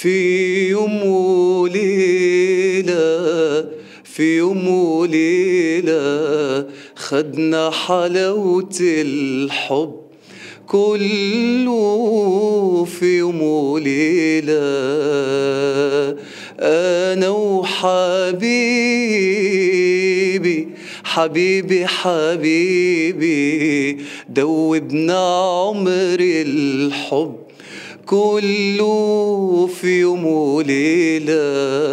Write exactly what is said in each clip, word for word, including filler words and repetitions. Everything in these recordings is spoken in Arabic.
في يوم وليلة في يوم وليلة خدنا حلاوة الحب كله في يوم وليلة، أنا وحبيبي حبيبي حبيبي دوبنا عمر الحب كله في يوم وليلة.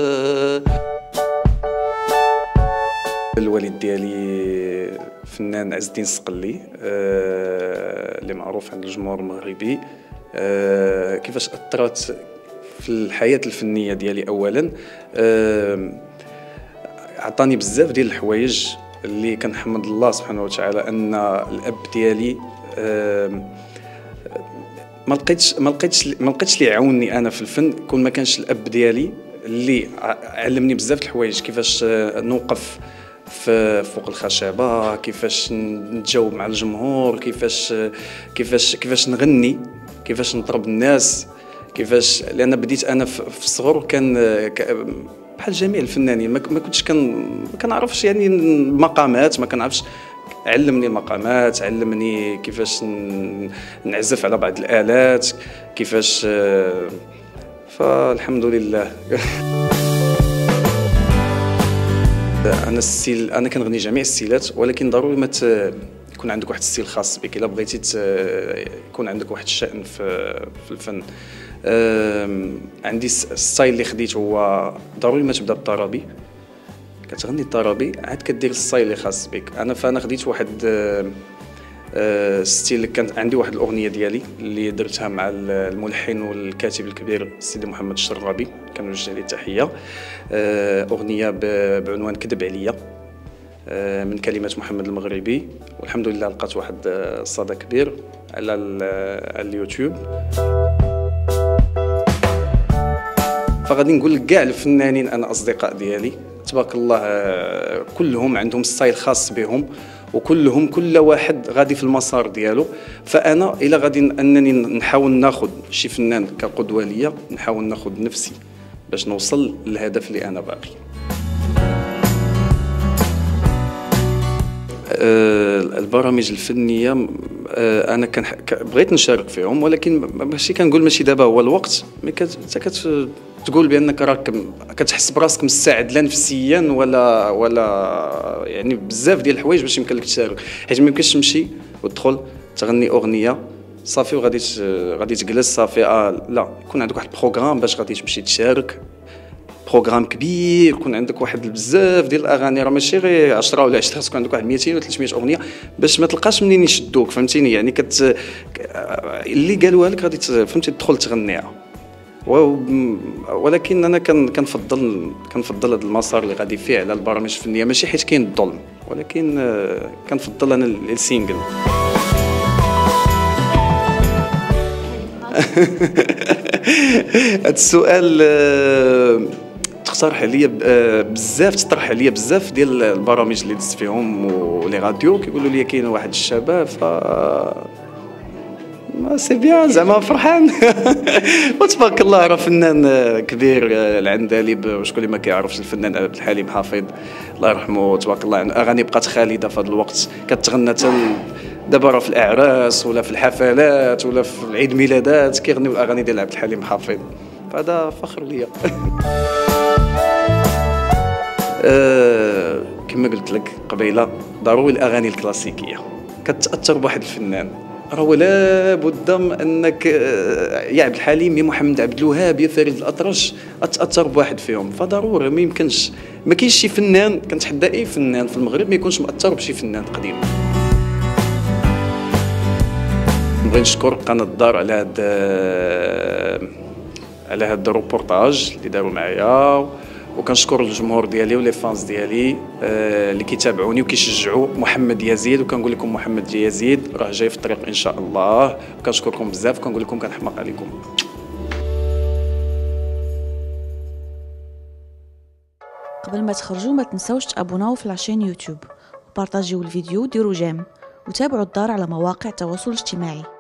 الوالد ديالي فنان عز الدين الصقلي اللي معروف عند الجمهور المغربي. كيفاش أثرت في الحياة الفنية ديالي؟ أولا عطاني بزاف ديال الحوايج اللي كنحمد الله سبحانه وتعالى أن الأب ديالي ما لقيتش ما لقيتش ما لقيتش اللي يعاونني انا في الفن كون ما كانش الاب ديالي اللي علمني بزاف الحوايج، كيفاش نوقف في فوق الخشبه، كيفاش نتجاوب مع الجمهور، كيفاش كيفاش كيفاش نغني، كيفاش نطرب الناس، كيفاش لان بديت انا في الصغر كان بحال جميع الفنانين ما كنتش كان ما كنعرفش يعني المقامات، ما كنعرفش. علمني المقامات، علمني كيفاش نعزف على بعض الآلات، كيفاش فالحمد لله. انا الستيل انا كنغني جميع الستيلات، ولكن ضروري ما يكون عندك واحد الستيل خاص بك الا بغيتي يكون عندك واحد الشأن في في الفن. عندي الستايل اللي خديت هو ضروري ما تبدا بالطربي، كتغني الطربي عاد كدير الستايل اللي خاص بك. انا فانا خديت واحد ستيل، كانت عندي واحد الاغنيه ديالي اللي درتها مع الملحن والكاتب الكبير السيدي محمد الشرغابي، كنوجه ليه التحيه. اغنيه بعنوان كذب عليا من كلمات محمد المغربي، والحمد لله لقات واحد الصدى كبير على اليوتيوب. فغادي نقول لك كاع الفنانين انا اصدقاء ديالي تبارك الله كلهم عندهم ستايل خاص بهم، وكلهم كل واحد غادي في المسار ديالو. فانا الا غادي انني نحاول ناخذ شي فنان كقدوه ليا، نحاول ناخذ نفسي باش نوصل للهدف اللي انا باغي. البرامج الفنيه انا كان بغيت نشارك فيهم، ولكن ماشي كنقول ماشي دابا هو الوقت، مي كتقول بانك راك كتحس براسك مستعد لا نفسيا ولا ولا يعني بزاف ديال الحوايج باش يمكن لك تشارك، حيت ما يمكنش تمشي وتدخل تغني اغنيه صافي وغادي غادي تجلس صافي. آه لا، يكون عندك واحد البروغرام باش غادي تمشي تشارك، بروغرام كبير، يكون عندك واحد بزاف ديال الاغاني، راه ماشي غير عشرة ولا عشرين، خاصك عندك واحد مئتين ولا ثلاثمئة اغنيه باش ما تلقاش منين يشدوك، فهمتيني؟ يعني كت اللي قالوها لك غادي فهمتي تدخل تغنيها. ولكن انا كنفضل كنفضل هذا المسار اللي غادي فيه على البرامج الفنيه، ماشي حيت كاين الظلم، ولكن كنفضل انا السينجل. هذا السؤال تقترح عليا بزاف تطرح عليا بزاف ديال البرامج اللي دزت فيهم ولي راديو، كيقولوا لي كاين واحد الشباب ف ما سي بيان زعما فرحان. وتبارك الله راه فنان كبير العندليب، وشكون اللي ما كيعرفش الفنان عبد الحليم حفيظ الله يرحمه، تبارك الله. اغاني بقات خالده في هذا الوقت، كتغنى حتى دابا راه في الاعراس ولا في الحفلات ولا في العيد ميلادات كيغنيو الاغاني ديال عبد الحليم حفيظ، فهذا فخر ليا. أه كما قلت لك قبيله، ضروري الاغاني الكلاسيكيه كتاثر بواحد الفنان، راه ولا بد انك يا عبد الحليم يا محمد عبد الوهاب يا فريد الأطرش اتاثر بواحد فيهم، فضروري ما يمكنش ما كاينش شي فنان، كنتحدى اي فنان في المغرب ما يكونش مأثر بشي فنان قديم. نبغي نشكر قناه الدار على هاد على هاد الروبورتاج اللي داروا معايا، وكنشكر الجمهور ديالي ولي فانز ديالي اللي كيتابعوني وكيشجعوا محمد يزيد، وكنقول لكم محمد يزيد راه جاي في الطريق ان شاء الله. وكنشكركم بزاف، وكنقول لكم كنحماق عليكم. قبل ما تخرجوا ما تنسوش تابوناو في لاشين يوتيوب، وبارطاجيو الفيديو وديروا جيم، وتابعوا الدار على مواقع التواصل الاجتماعي.